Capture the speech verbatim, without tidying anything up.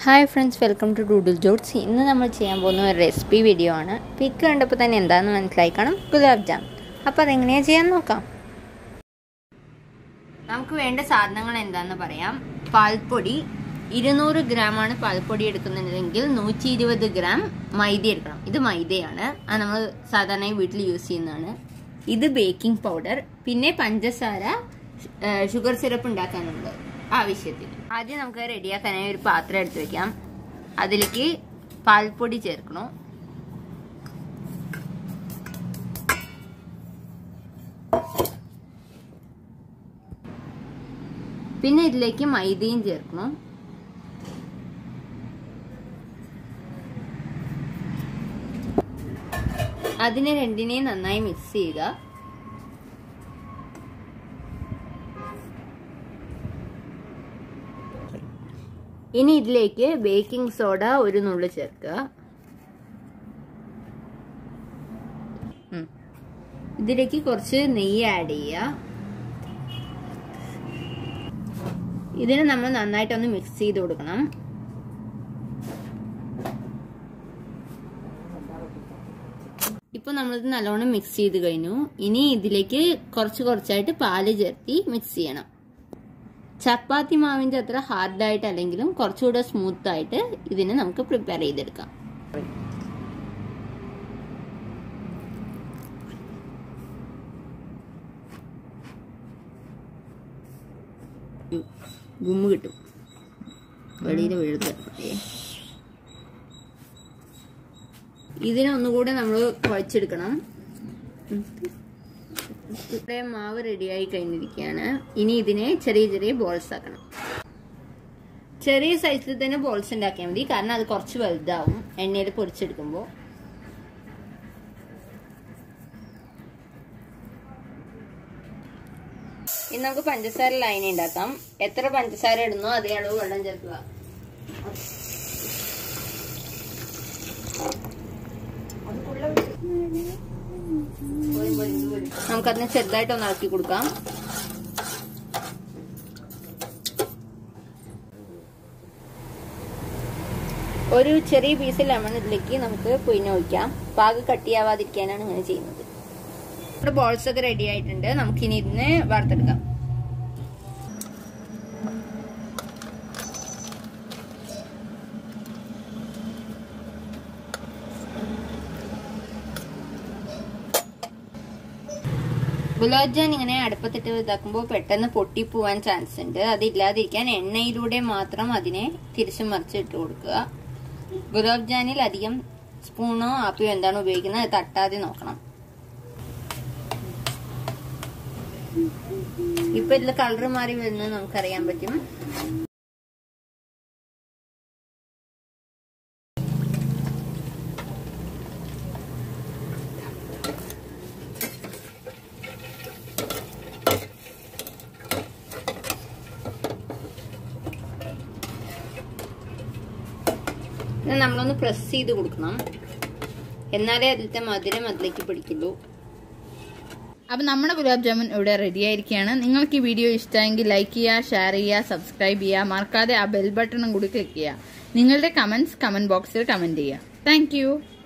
Hi friends, welcome to Doodle Jokes. ഇന്ന് നമ്മൾ ചെയ്യാൻ പോകുന്ന ഒരു റെസിപ്പി വീഡിയോ ആണ്. പിക്ക് കണ്ടപ്പോൾ തന്നെ എന്താണെന്ന് മനസ്സിലായി കാണും, ഗുലാബ് ജാം. അപ്പോൾ അതെങ്ങനെയാണ് ചെയ്യാൻ നോക്കാം. നമുക്ക് വേണ്ട സാധനങ്ങൾ എന്താണെന്ന് പറയാം. പാൽപ്പൊടി ഇരുന്നൂറ് ഗ്രാം ആണ് പാൽപ്പൊടി എടുക്കുന്നതെങ്കിൽ നൂറ്റി ഇരുപത് ഗ്രാം മൈദ എടുക്കണം. ഇത് മൈദയാണ്, അത് നമ്മൾ സാധാരണയായി വീട്ടിൽ യൂസ് ചെയ്യുന്നതാണ്. ഇത് ബേക്കിംഗ് പൗഡർ, പിന്നെ പഞ്ചസാര, ഷുഗർ സിറപ്പ് ഉണ്ടാക്കാനുണ്ട് ആവശ്യത്തിന്. ആദ്യം നമുക്ക് റെഡിയാക്കാനായി ഒരു പാത്രം എടുത്ത് വെക്കാം. അതിലേക്ക് പാൽപ്പൊടി ചേർക്കണം. പിന്നെ ഇതിലേക്ക് മൈദയും ചേർക്കണം. അതിനെ രണ്ടിനെയും നന്നായി മിക്സ് ചെയ്യുക. ഇനി ഇതിലേക്ക് ബേക്കിംഗ് സോഡ ഒരു നുള്ളു ചേർക്കുക. ഇതിലേക്ക് കുറച്ച് നെയ്യ് ആഡ് ചെയ്യുക. ഇതിനെ നമ്മൾ നന്നായിട്ടൊന്ന് മിക്സ് ചെയ്ത് കൊടുക്കണം. ഇപ്പൊ നമ്മളിത് നല്ലോണം മിക്സ് ചെയ്ത് കഴിഞ്ഞു. ഇനി ഇതിലേക്ക് കുറച്ച് കുറച്ചായിട്ട് പാല് ചേർത്തി മിക്സ് ചെയ്യണം. ചപ്പാത്തി മാവിന്റെ അത്ര ഹാർഡായിട്ട് അല്ലെങ്കിലും കുറച്ചുകൂടെ സ്മൂത്ത് ആയിട്ട് ഇതിനെ നമുക്ക് പ്രിപ്പയർ ചെയ്തെടുക്കാം. ഗുമ്മ് കിട്ടും, വെളിയിൽ വീഴുക. ഇതിനെ ഒന്നുകൂടെ നമ്മൾ കുഴച്ചെടുക്കണം. ഇവിടെ മാവ് റെഡിയായി കഴിഞ്ഞിരിക്കുകയാണ്. ഇനി ഇതിനെ ചെറിയ ചെറിയ ബോൾസ് ആക്കണം. ചെറിയ സൈസിൽ തന്നെ ബോൾസ് ഉണ്ടാക്കിയാൽ മതി, കാരണം അത് കുറച്ച് വലുതാവും എണ്ണയിൽ പൊരിച്ചെടുക്കുമ്പോൾ. ഇനി നമുക്ക് പഞ്ചസാര ലൈൻ ഉണ്ടാക്കാം. എത്ര പഞ്ചസാര ഇടുന്നോ അതേ അളവ് വെള്ളം ചേർക്കുക. നമുക്കതിനെ ചെറുതായിട്ട് ഒന്ന് ഇളക്കി കൊടുക്കാം. ഒരു ചെറിയ പീസ് ലെമൺ ഇതിലേക്ക് നമുക്ക് പിഴിഞ്ഞ് ഒഴിക്കാം. പാക് കട്ടിയാവാതിരിക്കാനാണ് ഇങ്ങനെ ചെയ്യുന്നത്. നമ്മുടെ ബോൾസ് ഒക്കെ റെഡി ആയിട്ടുണ്ട്. നമുക്കിനി ഇതിനെ വറുത്തെടുക്കാം. ഗുലാബ് ജാം ഇങ്ങനെ അടുപ്പത്തിട്ട് ഇതാക്കുമ്പോൾ പെട്ടെന്ന് പൊട്ടിപ്പോവാൻ ചാൻസ് ഉണ്ട്. അതില്ലാതിരിക്കാൻ എണ്ണയിലൂടെ മാത്രം അതിനെ തിരിച്ചു മറിച്ചിട്ട് കൊടുക്കുക. ഗുലാബ് ജാമിൽ അധികം സ്പൂണോ ആപ്പിയോ എന്താണ് ഉപയോഗിക്കുന്നത് അത് തട്ടാതെ നോക്കണം. ഇപ്പൊ ഇതിൽ കളർ മാറി വരുന്നത് നമുക്കറിയാൻ പറ്റും. നമ്മളൊന്ന് പ്രസ് ചെയ്ത് കൊടുക്കണം, എന്നാലേ അതിലത്തെ മധുരം അതിലേക്ക് പിടിക്കുള്ളൂ. അപ്പം നമ്മുടെ ഗുലാബ് ജാമുൻ ഇവിടെ റെഡി ആയിരിക്കുകയാണ്. നിങ്ങൾക്ക് ഈ വീഡിയോ ഇഷ്ടമെങ്കിൽ ലൈക്ക് ചെയ്യുക, ഷെയർ ചെയ്യുക, സബ്സ്ക്രൈബ് ചെയ്യുക. മറക്കാതെ ആ ബെൽ ബട്ടണും കൂടി ക്ലിക്ക് ചെയ്യുക. നിങ്ങളുടെ കമന്റ്സ് കമന്റ് ബോക്സിൽ കമന്റ് ചെയ്യുക. താങ്ക്